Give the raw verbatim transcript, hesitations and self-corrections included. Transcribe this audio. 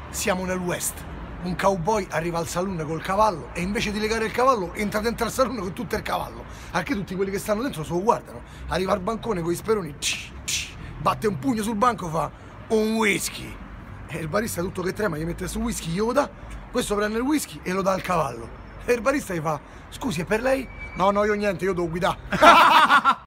Siamo nel West. Un cowboy arriva al saloon col cavallo e invece di legare il cavallo entra dentro al saloon con tutto il cavallo. Anche tutti quelli che stanno dentro se lo guardano. Arriva al bancone con i speroni, tsh, tsh, batte un pugno sul banco, fa un whisky. E il barista tutto che trema gli mette su whisky, glielo dà. Questo prende il whisky e lo dà al cavallo. E il barista gli fa: scusi, è per lei? No, no, io niente, io devo guidare.